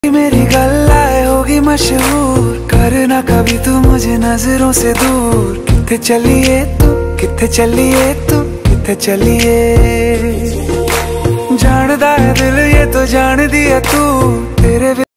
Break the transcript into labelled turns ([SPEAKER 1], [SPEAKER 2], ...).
[SPEAKER 1] मेरी गल्लाए होगी मशहूर, करना कभी तू मुझे नजरों से दूर। किथे चलिए तू, किथे चलिए तू, किथे चलिए। जानदा है दिल ये तो जान दिया तू, तेरे